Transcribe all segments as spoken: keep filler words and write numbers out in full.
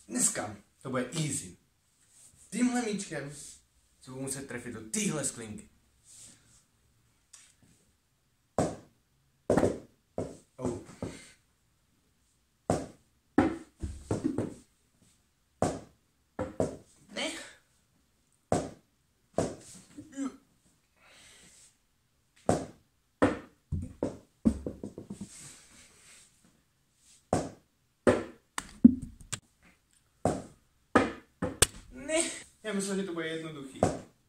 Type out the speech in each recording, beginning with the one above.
Dneska to bude easy. Tímhle míčkem se budu muset trefit do téhle sklinky. Oh. Ne. Ne. Já myslel, že to bude jednoduchý.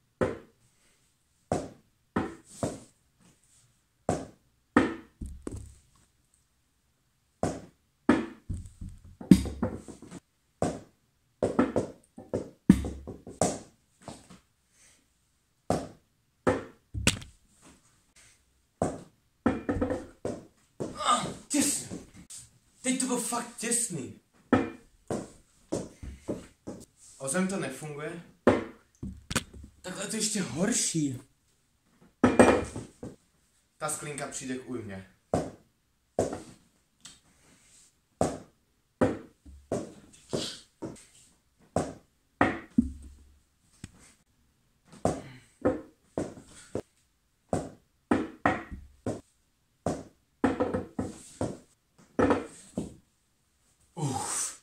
Těsně. Teď to bylo fakt těsný. Ozem to nefunguje. Takhle to ještě horší. Ta sklinka přijde k újmě. Uf.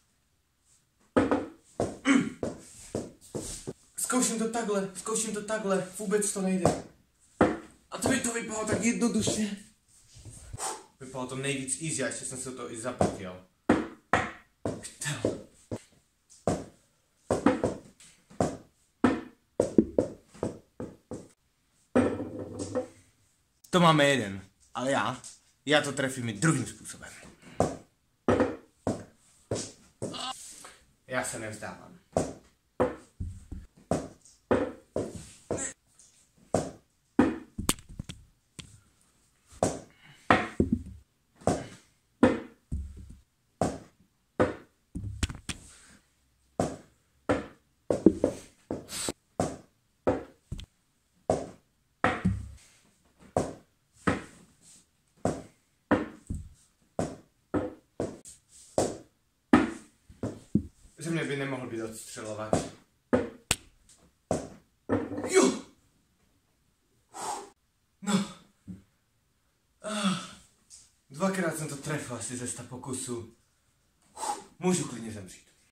Zkouším to takhle, zkouším to takhle, vůbec to nejde. A to by to vypadalo tak jednoduše. Vypadalo to nejvíc easy, a ještě jsem se to i zapotil. To máme jeden, ale já, já to trefím i druhým způsobem. Já se nevzdávám. Ze mě by nemohl být odstřelovač. Jo! No. Ah. Dvakrát jsem to trefil asi ze sta pokusů. Můžu klidně zemřít.